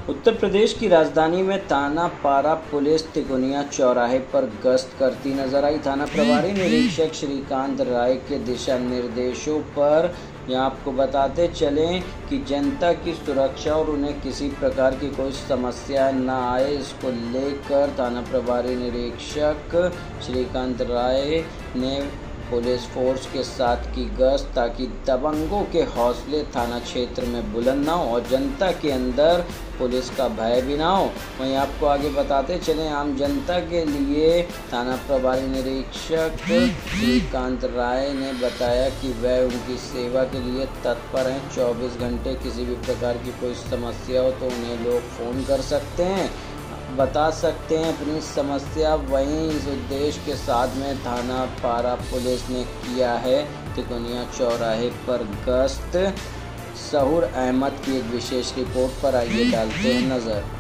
उत्तर प्रदेश की राजधानी में थाना पारा पुलिस तिकोनिया चौराहे पर गश्त करती नजर आई। थाना प्रभारी निरीक्षक श्रीकांत राय के दिशा निर्देशों पर यहाँ आपको बताते चलें कि जनता की सुरक्षा और उन्हें किसी प्रकार की कोई समस्या न आए, इसको लेकर थाना प्रभारी निरीक्षक श्रीकांत राय ने पुलिस फोर्स के साथ की गश्त ताकि दबंगों के हौसले थाना क्षेत्र में बुलंद ना हो और जनता के अंदर पुलिस का भय भी ना हो। वहीं आपको आगे बताते चलें, आम जनता के लिए थाना प्रभारी निरीक्षक श्रीकांत राय ने बताया कि वह उनकी सेवा के लिए तत्पर हैं। 24 घंटे किसी भी प्रकार की कोई समस्या हो तो उन्हें लोग फ़ोन कर सकते हैं, बता सकते हैं अपनी समस्या। वहीं इस उद्देश्य के साथ में थाना पारा पुलिस ने किया है तिकोनिया चौराहे पर गश्त। सहूर अहमद की एक विशेष रिपोर्ट पर आइए डालते हैं नज़र।